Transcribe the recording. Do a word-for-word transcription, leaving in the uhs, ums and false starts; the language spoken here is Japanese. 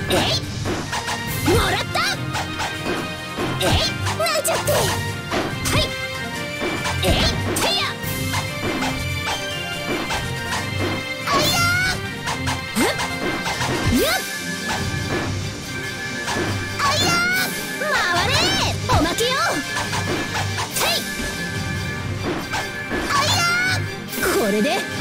えい、もらった。えい、なんちゃって。はい、えい、てや。あいやー、ゆっ、あいやー、回れおまけよ。てい、あいやー、これで